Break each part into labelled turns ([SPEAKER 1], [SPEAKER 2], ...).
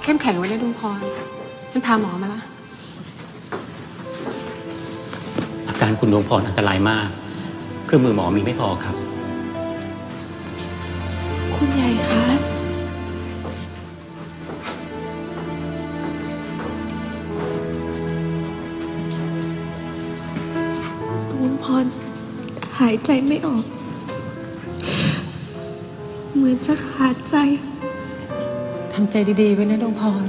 [SPEAKER 1] เข้มแข็งไว้นะดวงพรฉันพาหมอมาละ
[SPEAKER 2] อาการคุณดวงพรอันตรายมากเครื่องมือหมอมีไม่พอครับ
[SPEAKER 3] คุณใหญ่คะดวงพรหายใจไม่ออกเหมือนจะขาดใจ
[SPEAKER 1] ทำใจดีๆไว้นะดวงพร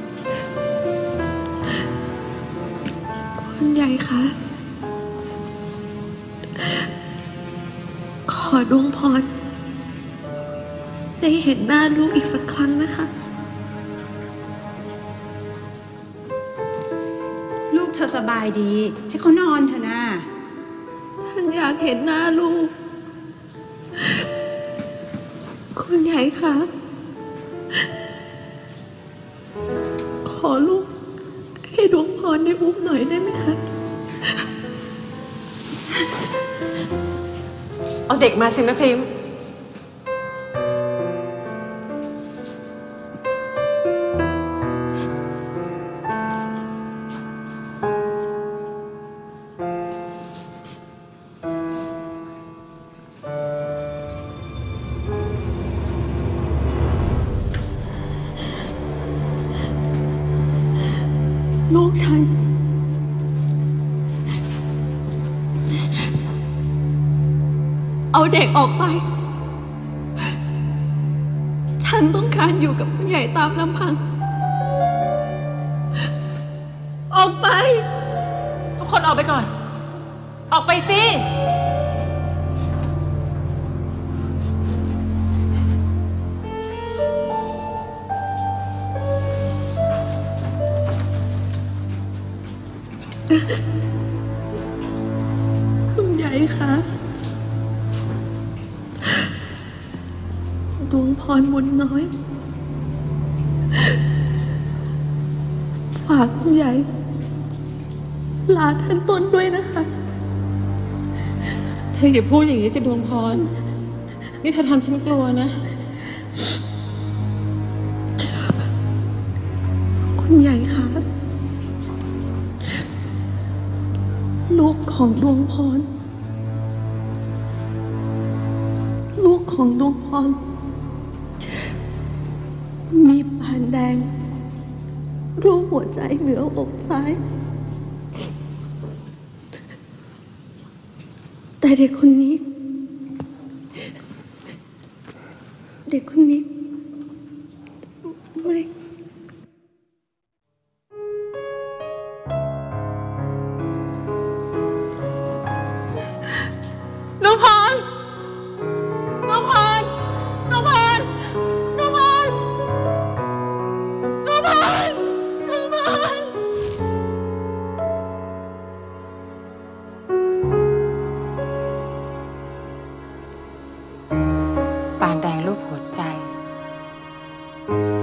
[SPEAKER 3] คุณใหญ่คะขอดวงพรได้เห็นหน้าลูกอีกสักครั้งนะคะ
[SPEAKER 4] ลูกเธอสบายดีให้เขานอนเถอะนะ
[SPEAKER 3] ท่านอยากเห็นหน้าลูกคุณใหญ่คะขอลูกให้ดวงพรได้อุ้มหน่อยได้ไหมคะ
[SPEAKER 1] เอาเด็กมาสิแม่พิมพ์
[SPEAKER 3] ลูกฉันเอาเด็กออกไปฉันต้องการอยู่กับผู้ใหญ่ตามลำพังออกไป
[SPEAKER 1] ทุกคนออกไปก่อนออกไปสิ
[SPEAKER 3] คุณใหญ่คะดวงพรบุญน้อยฝากคุณใหญ่ลาท่านต้นด้วยนะคะ
[SPEAKER 1] เธออย่าพูดอย่างนี้สิดวงพรนี่เธอทำฉันกลัวนะ
[SPEAKER 3] คุณใหญ่คะลูกของดวงพรลูกของดวงพรมีปานแดงรูปหัวใจเหนืออกซ้ายแต่เด็กคนนี้ไม่
[SPEAKER 1] ดวงพรดวงพรดวงพรดวงพรดวงพรดวงพรปานแดงรูปหัวใจ